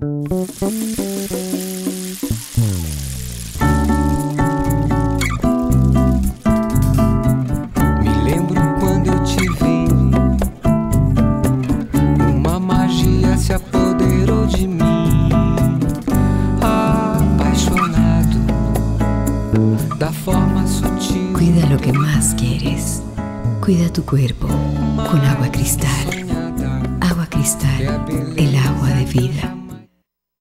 Me lembro quando eu te vi, uma magia se apoderou de mim, apaixonado da forma sutil. Cuida lo que más quieres. Cuida tu cuerpo con agua cristal. Agua cristal, el agua de vida.